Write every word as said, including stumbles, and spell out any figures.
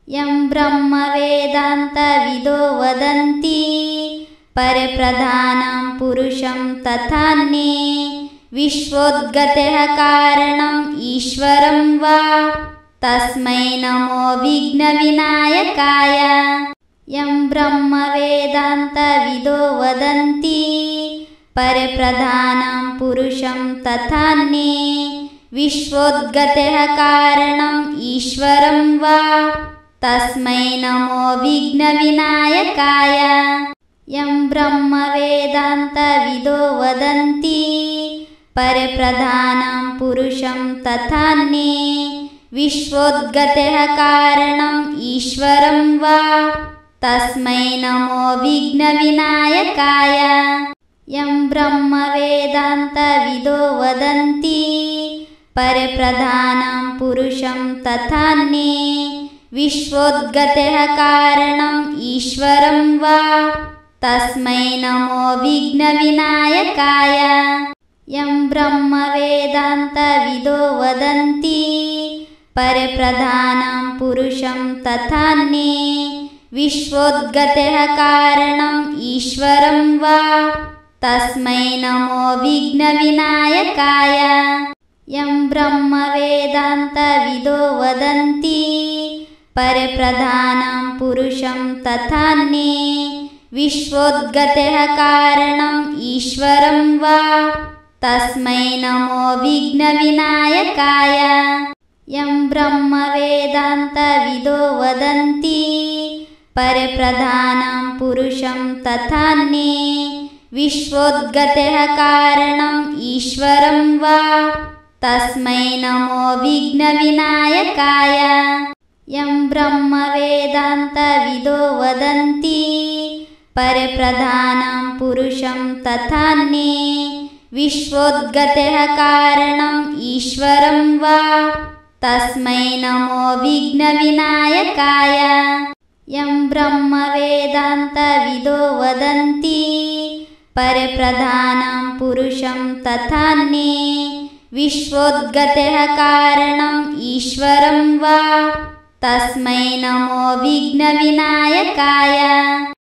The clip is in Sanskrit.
यं ब्रह्मवेदान्तविदो वदन्ति परप्रधानं पुरुषं तथान्ये विश्वोद्गतेः कारणम् ईश्वरं वा तस्मै नमो विघ्नविनायकाय। यं ब्रह्मवेदान्तविदो वदन्ति परप्रधानं पुरुषं तथान्ये विश्वोद्गतेः कारणम् ईश्वरं वा तस्मै नमो विघ्नविनायकाय। यं ब्रह्मवेदान्तविदो वदन्ति परप्रधानं पुरुषं तथान्ये विश्वोद्गतेः कारणम् ईश्वरं वा तस्मै नमो विघ्नविनायकाय। यं ब्रह्मवेदान्तविदो वदन्ति परप्रधानं पुरुषं तथान्ये विश्वोद्गतेः कारणम् ईश्वरं वा तस्मै नमो विघ्नविनायकाय। यं ब्रह्मवेदान्तविदो वदन्ति परप्रधानं पुरुषं तथान्ये विश्वोद्गतेः कारणम् ईश्वरं वा तस्मै नमो विघ्नविनायकाय। यं ब्रह्मवेदान्तविदो वदन्ति परप्रधानं पुरुषं तथान्ये विश्वोद्गतेः कारणम् ईश्वरं वा तस्मै नमो विघ्नविनायकाय। यं ब्रह्मवेदान्तविदो वदन्ति परप्रधानं पुरुषं तथान्ये विश्वोद्गतेः कारणम् ईश्वरं वा तस्मै नमो विघ्नविनायकाय। यं ब्रह्मवेदान्तविदो वदन्ति परप्रधानं पुरुषं तथान्ये विश्वोद्गतेः कारणम् ईश्वरं वा तस्मै नमो विघ्नविनायकाय। यं ब्रह्मवेदान्तविदो वदन्ति परप्रधानं पुरुषं तथान्ये विश्वोद्गतेः कारणम् ईश्वरं वा तस्मै नमो विघ्नविनायकाय।